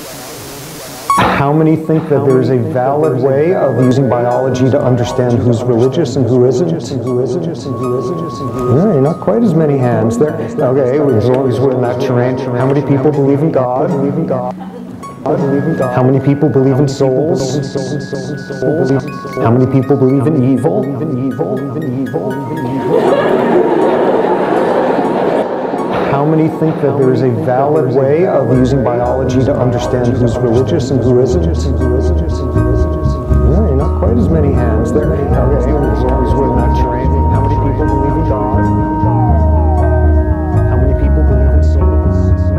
How many think that there is a valid way of using biology to understand who's religious and who isn't? Yeah, not quite as many hands there. Okay, as long as we're in that terrain. How many people believe in God? How many people believe in souls? How many people believe in evil? How many think that there is a valid way of using biology to understand who's religious and who isn't? Yeah, not quite as many hands there. Okay, as long as we're in that terrain. How many people believe in God? How many people believe in souls?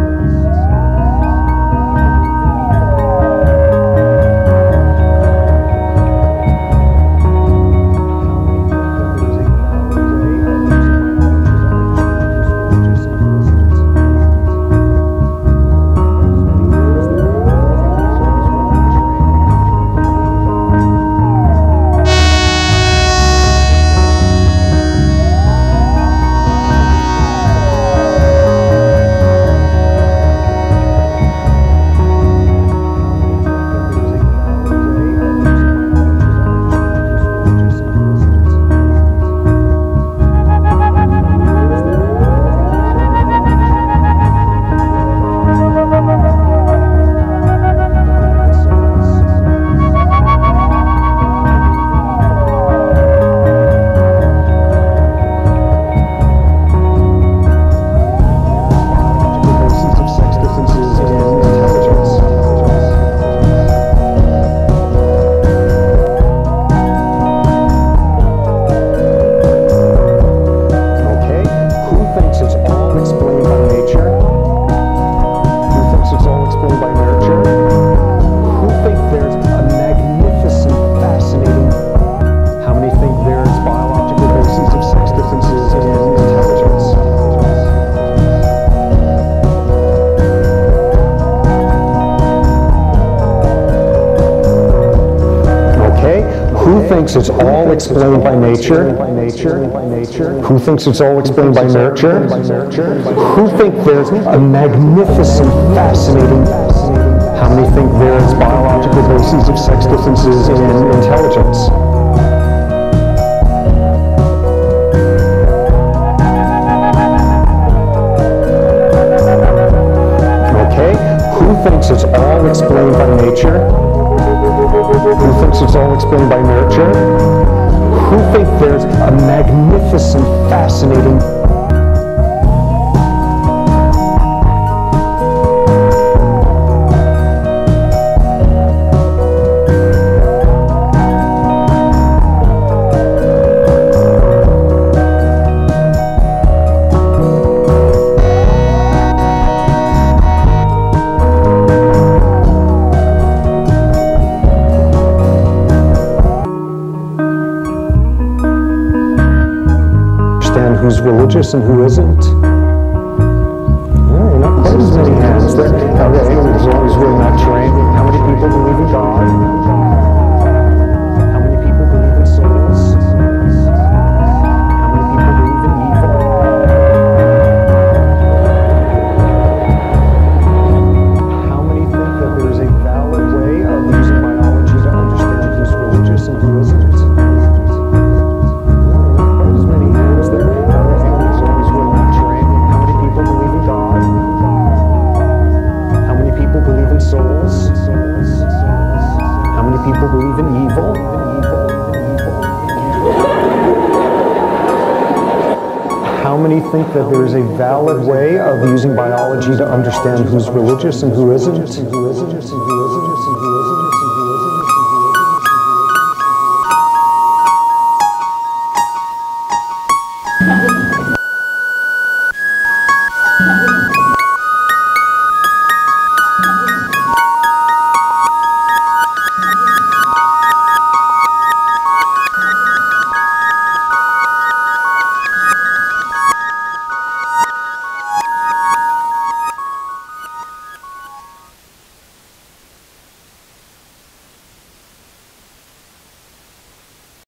Thinks it's all explained by nature? Who thinks it's all explained by nurture? Who think there's a magnificent, fascinating? How many think there's biological bases of sex differences in intelligence? Okay, who thinks it's all explained by nature? Who thinks it's all explained by nurture? Who think there's a magnificent, fascinating? Who's religious and who isn't? Yeah, not quite as many hands there. Okay, as long as we're in that terrain. How many people believe in God? How many people believe in souls? How many people believe in evil? How many think that there is a valid way of using biology to understand who's religious and who isn't? People believe in evil. How many think that there is a valid way of using biology to understand who's religious and who isn't?